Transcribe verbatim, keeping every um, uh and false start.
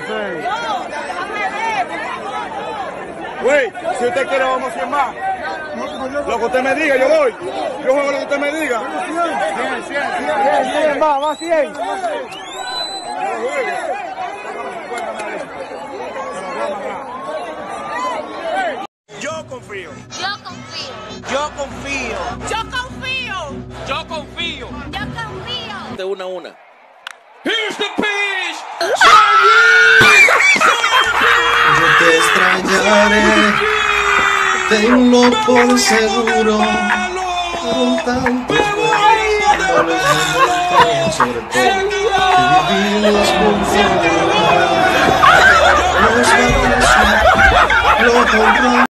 seis. Güey, si usted quiere vamos a hacer más. Lo que usted me diga, yo voy. Yo juego lo que usted me diga. cien, cien, cien, cien, va, va cien. Yo confío. Yo confío. Yo confío. Yo confío. Yo confío. Yo confío. De una a una. Here's the pitch. Yo te extrañaré, tenlo por seguro, por un tanto por los momentos, sobre todo que vivimos juntos. Los valores lo compramos.